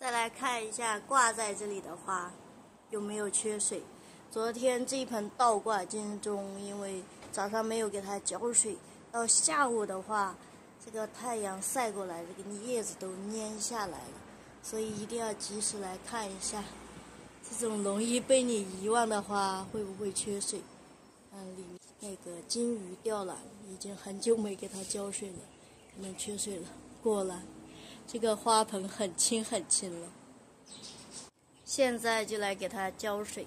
再来看一下挂在这里的花有没有缺水。昨天这一盆倒挂金钟，因为早上没有给它浇水，到下午的话，这个太阳晒过来，这个叶子都蔫下来了，所以一定要及时来看一下。这种容易被你遗忘的花会不会缺水？里面那个金鱼吊兰已经很久没给它浇水了，可能缺水了。果然，这个花盆很轻很轻了。现在就来给它浇水。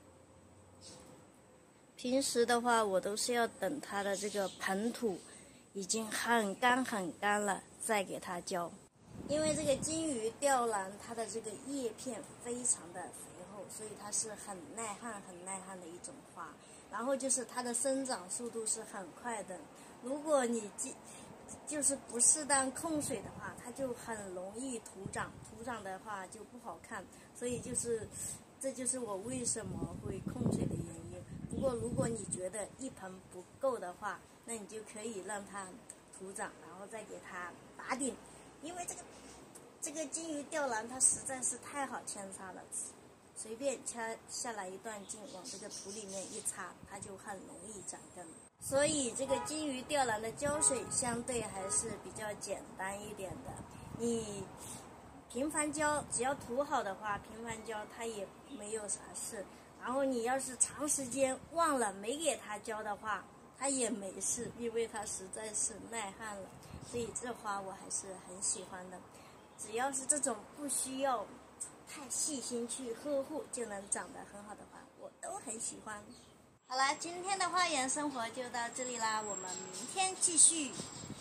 平时的话，我都是要等它的这个盆土已经很干很干了再给它浇，因为这个金鱼吊兰它的这个叶片非常的肥厚，所以它是很耐旱的一种花。然后就是它的生长速度是很快的，如果你就是不适当控水的话，它就很容易徒长的话就不好看。所以这就是我为什么会控水的原因。不过如果你觉得一盆不够的话，那你就可以让它徒长，然后再给它打顶。因为这个金鱼吊兰它实在是太好扦插了，随便掐下来一段茎，往这个土里面一插，它就很容易长根。所以这个金鱼吊兰的浇水相对还是比较简单一点的。你频繁浇，只要土好的话，频繁浇它也没有啥事。然后你要是长时间忘了没给它浇的话，它也没事，因为它实在是耐旱了。所以这花我还是很喜欢的。只要是这种不需要太细心去呵护就能长得很好的花，我都很喜欢。好啦，今天的花园生活就到这里啦，我们明天继续。